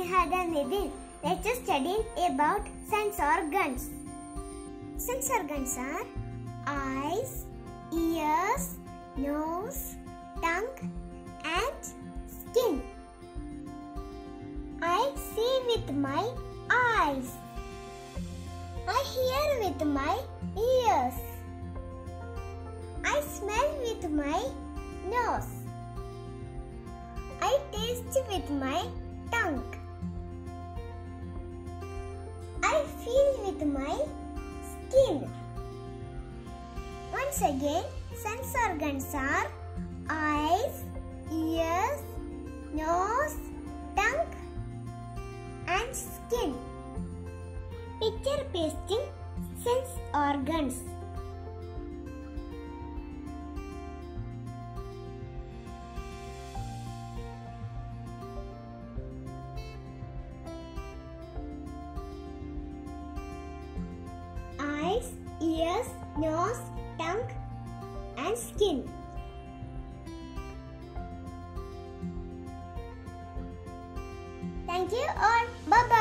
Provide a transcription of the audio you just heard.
Nihad and Nidin. Let's study about sense organs. Sense organs are eyes, ears, nose, tongue and skin. I see with my eyes. I hear with my ears. I smell with my nose. I taste with my tongue. I feel with my skin. Once again, sense organs are eyes, ears, nose, tongue and skin. Picture pasting sense organs. Eyes, ears, nose, tongue and skin. Thank you all. Bye bye.